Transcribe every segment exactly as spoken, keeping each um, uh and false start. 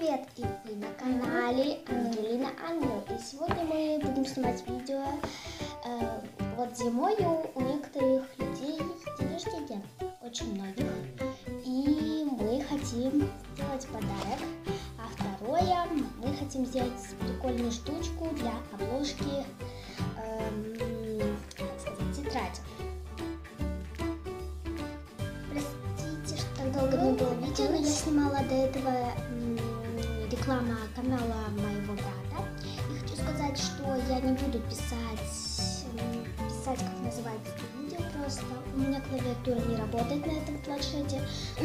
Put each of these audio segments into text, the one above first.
привет! И вы на канале Ангелина Ангел. И сегодня мы будем снимать видео. Э, вот зимою у некоторых людей день рождения, очень многих. И мы хотим сделать подарок. А второе, мы хотим сделать прикольную штучку для обложки, эм, как сказать, тетради. Простите, что так долго не было видео, но я снимала до этого м, реклама канала моего брата. И хочу сказать, что я не буду писать, м, писать, как называется это видео, просто у меня клавиатура не работает на этом планшете.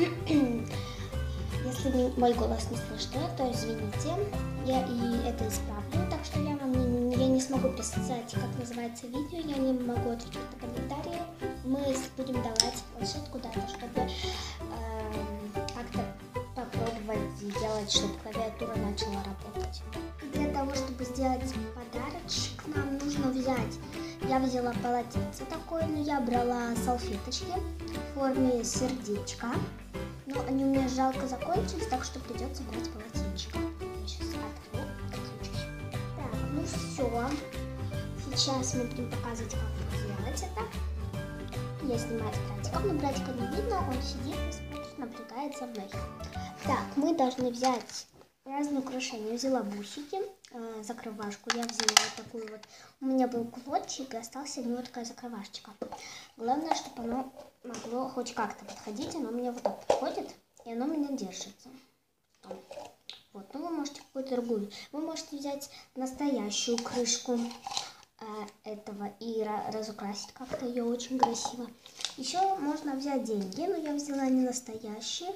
Если мой голос не слышно, то извините, я и это исправлю, так что я вам не, я не смогу писать, как называется видео, я не могу ответить на комментарии. Мы будем давать планшет куда-то, чтобы э, как-то попробовать сделать, чтобы клавиатура начала работать. Для того, чтобы сделать подарочек, нам нужно взять, я взяла полотенце такое, но я брала салфеточки в форме сердечка. Но они у меня жалко закончились, так что придется брать полотенчик. Я сейчас отру, отключусь. Так, ну все. Сейчас мы будем показывать, как сделать это. Я снимаю с братиком, но братика не видно, он сидит и смотрит, наблюдает за мной. Так, мы должны взять разные украшения. Я взяла бусики, э, закрывашку. Я взяла вот такую вот. У меня был кулончик, и остался у него такая закрывашечка. Главное, чтобы оно могло хоть как-то подходить. Оно у меня вот так подходит, и оно у меня держится. Вот, ну вы можете какую-то другую. Вы можете взять настоящую крышку э, этого и разукрасить как-то ее очень красиво. Еще можно взять деньги, но я взяла не настоящие.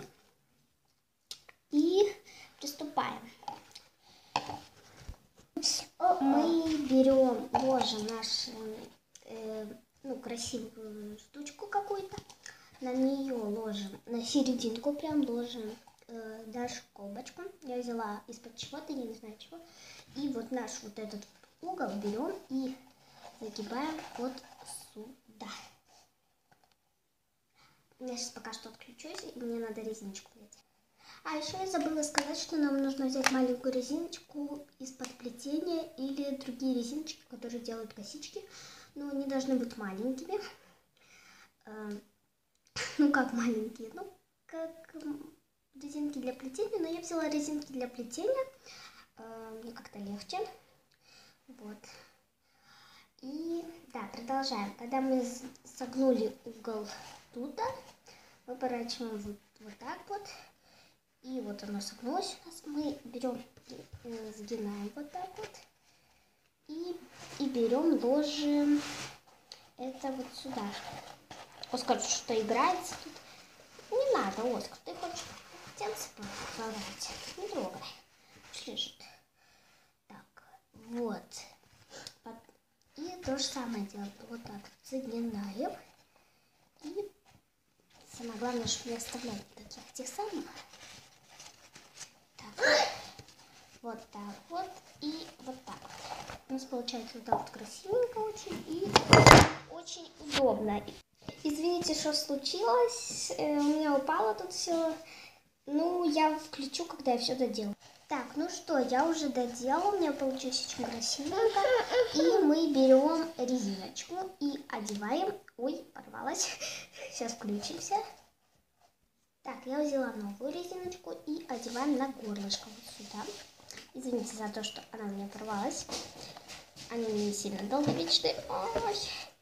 И приступаем. Мы берем, ложим нашу э, ну, красивую штучку какую-то, на нее ложим, на серединку прям ложим э, нашу колбочку. Я взяла из-под чего-то, я не знаю чего. И вот наш вот этот угол берем и загибаем вот сюда. Я сейчас пока что отключусь, и мне надо резиночку взять. А еще я забыла сказать, что нам нужно взять маленькую резиночку из-под плетения или другие резиночки, которые делают косички. Но они должны быть маленькими. Ну как маленькие, ну как резинки для плетения. Но я взяла резинки для плетения. Мне как-то легче. Вот. И да, продолжаем. Когда мы согнули угол туда, выворачиваем вот, вот так вот. И вот оно согнулось у нас. Мы берем, сгинаем вот так вот. И, и берем, ложим это вот сюда. Оскар что играется тут. Не надо, Оскар, ты хочешь полотенце поправить? Не трогай. Пусть лежит. Так, вот. И то же самое делаем. Вот так загинаем. И самое главное, чтобы не оставлять таких тех самых. Вот так вот и вот так вот. У нас получается вот так вот красивенько очень и очень удобно. Извините, что случилось. Э, у меня упало тут все. Ну, я включу, когда я все доделаю. Так, ну что, я уже доделала. У меня получилось очень красивенько. И мы берем резиночку и одеваем. Ой, порвалась. Сейчас включимся. Так, я взяла новую резиночку и одеваем на горлышко вот сюда. Извините за то, что она у меня порвалась. Они не сильно долговечные. Ой.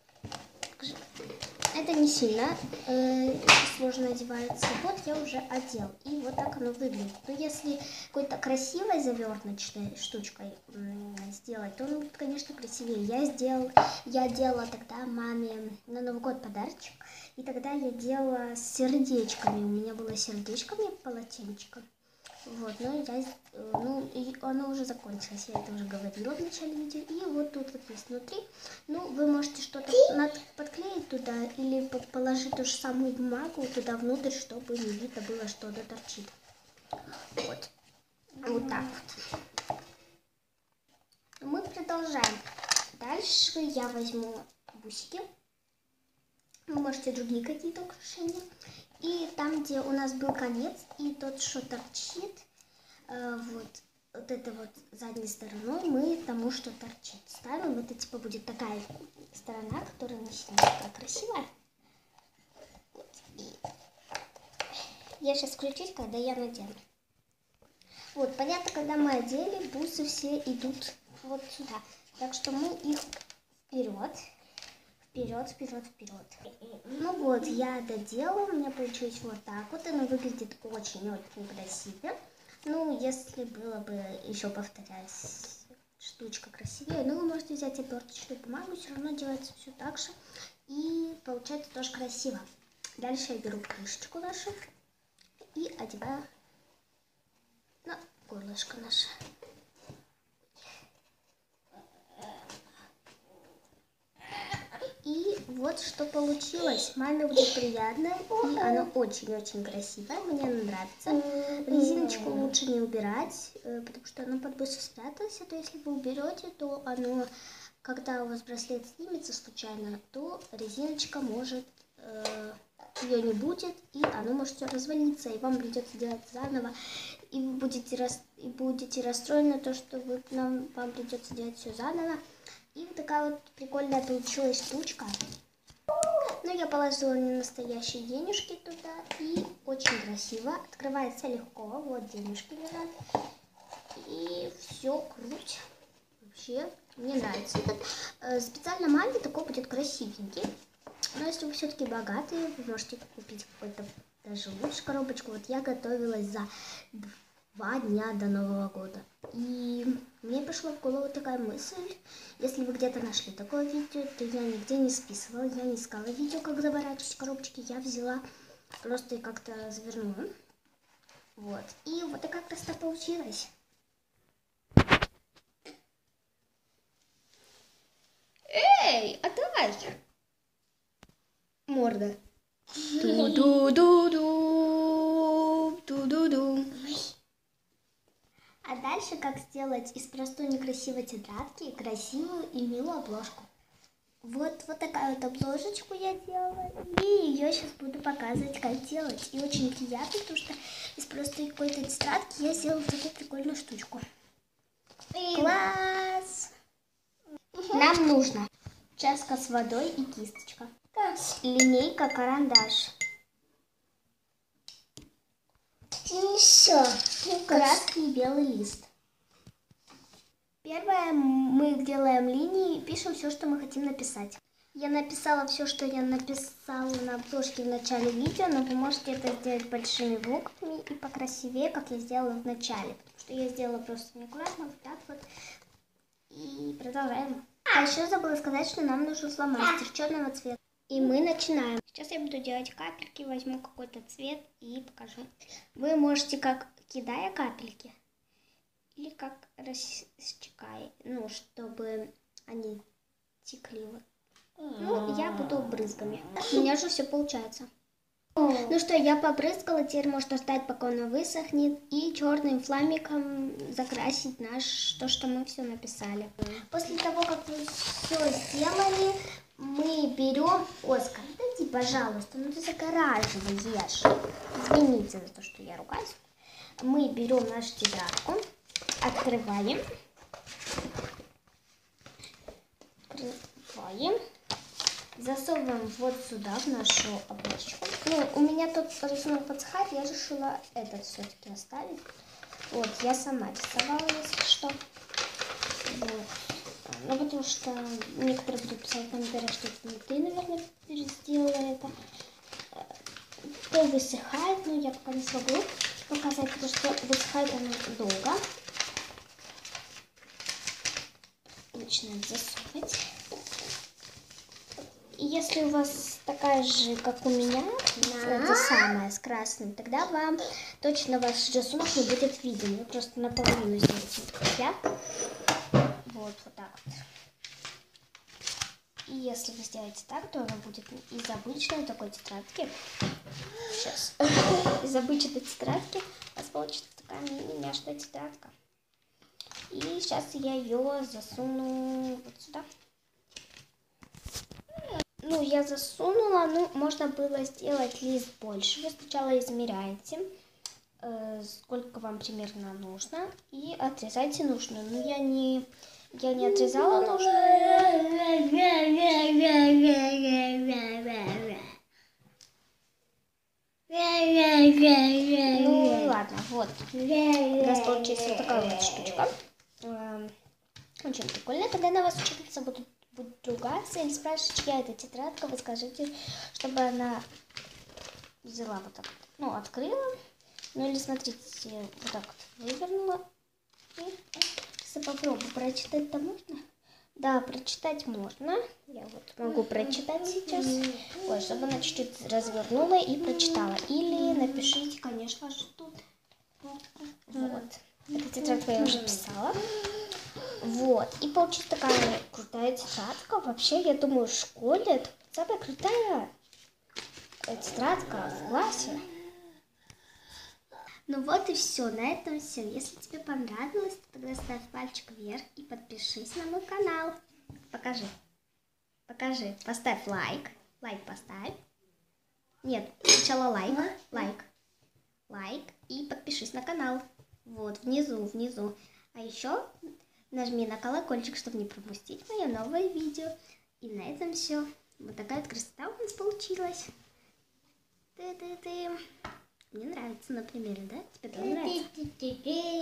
Это не сильно э, сложно одевается. Вот я уже одел. И вот так оно выглядит. Но если какой-то красивой заверночной штучкой э, сделать, то он будет, конечно, красивее. Я сделала, я делала тогда маме на Новый год подарочек. И тогда я делала с сердечками. У меня было сердечками полотенчиком. Вот, но я, ну, и оно уже закончилось, я это уже говорила в начале видео. И вот тут вот есть внутри. Ну, вы можете что-то подклеить туда или положить ту же самую бумагу туда внутрь, чтобы не видно было, что-то торчит. Вот. Вот так вот. Мы продолжаем. Дальше я возьму бусики. Вы можете другие какие-то украшения. И там, где у нас был конец, и тот, что торчит, Вот, вот это вот задней стороной мы тому, что торчит, ставим. Это типа будет такая сторона, которая на себе такая красивая. Вот. И я сейчас включусь, когда я надену. Вот, понятно, когда мы одели, бусы все идут вот сюда. Так что мы их вперед, вперед, вперед, вперед. Ну вот, я доделала, у меня получилось вот так вот. Оно выглядит очень-очень красиво. Ну, если было бы, еще повторяюсь, штучка красивее, ну, вы можете взять оберточную бумагу, все равно делается все так же. И получается тоже красиво. Дальше я беру крышечку нашу и одеваю на горлышко наше. И вот что получилось. Маме будет приятно, и оно очень-очень красивое, мне оно нравится. Резиночку лучше не убирать, потому что оно под быстро спряталось, а то если вы уберете, то оно, когда у вас браслет снимется случайно, то резиночка может, э, ее не будет, и оно может все развалиться, и вам придется делать заново, и вы будете, рас, и будете расстроены, то, что вы, нам, вам придется делать все заново. И вот такая вот прикольная получилась штучка. Ну, я положила не настоящие денежки туда. И очень красиво. Открывается легко. Вот денежки лежат. И все круть. Вообще, мне нравится этот. Специально маме такой будет красивенький. Но если вы все-таки богатые, вы можете купить какой-то даже лучше коробочку. Вот я готовилась за два дня до Нового года. И мне пришла в голову такая мысль, если вы где-то нашли такое видео, то я нигде не списывала, я не искала видео, как заворачивать коробочки, я взяла просто и как-то завернула. Вот. И вот такая красота получилась. Эй, отдай! Морда. Ду-ду-ду-ду, ду-ду-ду. А дальше как сделать из простой некрасивой тетрадки красивую и милую обложку. Вот, вот такая вот обложечку я делала. И ее сейчас буду показывать, как делать. И очень приятно, потому что из простой какой-то тетрадки я сделала такую прикольную штучку. Класс! Нам нужно чашка с водой и кисточка. Линейка, карандаш. Еще краски и белый лист. Первое, мы делаем линии и пишем все, что мы хотим написать. Я написала все, что я написала на обложке в начале видео, но вы можете это сделать большими буквами и покрасивее, как я сделала в начале. Потому что я сделала просто неаккуратно, вот так вот. И продолжаем. А еще забыла сказать, что нам нужен фломастер черного цвета. И мы начинаем. Сейчас я буду делать капельки, возьму какой-то цвет и покажу. Вы можете как кидая капельки, или как растекая, ну, чтобы они текли. Вот. Ну, я буду брызгами. У меня же все получается. Ну что, я побрызгала, теперь можно ждать, пока оно высохнет, и черным фламиком закрасить наш, то, что мы все написали. После того, как вы все сделали, мы берем... Оскар, дайте, пожалуйста, ну ты загораживаешь. Извините за то, что я ругаюсь. Мы берем нашу тетрадку, открываем. Открываем. Засовываем вот сюда, в нашу обложку. Ну, у меня тут рисунок подсыхает, я решила этот все-таки оставить. Вот, я сама рисовала, если что. Вот. Ну, потому что некоторые будут писать в комментариях, что это не ты, наверное, сделала это. То высыхает, но я пока не смогу показать, потому что высыхает оно долго. Начинаем засовывать. И если у вас такая же, как у меня, да, это самое с красным, тогда вам точно ваш рисунок не будет виден. Вы просто наполовину сделаете, как я. Вот, вот так вот. И если вы сделаете так, то оно будет из обычной такой тетрадки. Сейчас. Из обычной тетрадки у вас получится такая мини-няшная тетрадка. И сейчас я ее засуну вот сюда. Ну, я засунула, ну, можно было сделать лист больше. Вы сначала измеряете э, сколько вам примерно нужно, и отрезайте нужную. Но я не, я не отрезала нужную. Ну ладно, вот. У нас получилась вот такая вот штучка. Эм, Очень прикольно. Когда на вас учительница будет, будет ругаться или спрашивать, чья это тетрадка, вы скажите, чтобы она взяла вот так вот, ну, открыла. Ну или смотрите, вот так вот вывернула. И если попробую прочитать-то можно? Да, прочитать можно. Я вот могу прочитать сейчас. Ой, чтобы она чуть-чуть развернула и прочитала. Или напишите, конечно же, тут. Вот. Эта тетрадка я уже писала. Вот. И получилась такая крутая тетрадка. Вообще, я думаю, в школе это самая крутая тетрадка в классе. Ну вот и все, на этом все. Если тебе понравилось, то тогда ставь пальчик вверх и подпишись на мой канал. Покажи. Покажи. Поставь лайк. Лайк поставь. Нет, сначала лайк. Лайк. Лайк. И подпишись на канал. Вот, внизу, внизу. А еще нажми на колокольчик, чтобы не пропустить мое новое видео. И на этом все. Вот такая вот красота у нас получилась. Ты-ты-ты. Мне нравится, например, да? Тебе тоже нравится?